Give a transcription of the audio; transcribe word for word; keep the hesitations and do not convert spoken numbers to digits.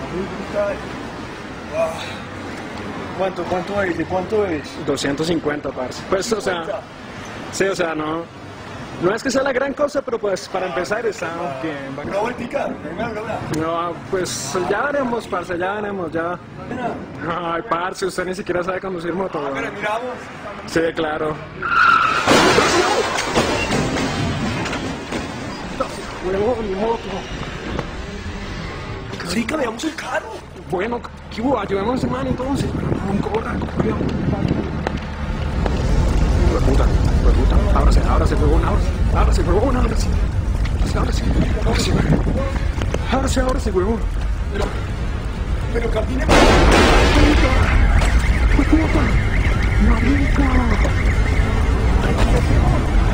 muy brutal. Wow. ¿Cuánto, cuánto es? ¿De cuánto es? doscientos cincuenta, parce. Pues, o sea, sí, o sea, no, no es que sea la gran cosa, pero pues para empezar está bien. ¿Una vueltica? No, pues ya veremos, parce, ya veremos, ya. Ay, parce, usted ni siquiera sabe conducir moto. Ah, pero miramos. Sí, claro. Huevón, mi moto. Marica, veamos el carro. Bueno, ¿qué hubo? Ayudemos a ese man entonces. No, corra, corra. Hueputa, hueputa. Ábrase, ábrase, huevón, ábrase. Ábrase, huevón, ábrase. Ábrase, ábrase, ábrase. Ábrase, ábrase, huevón. Pero, pero camine. Hueputa, hueputa. Marica.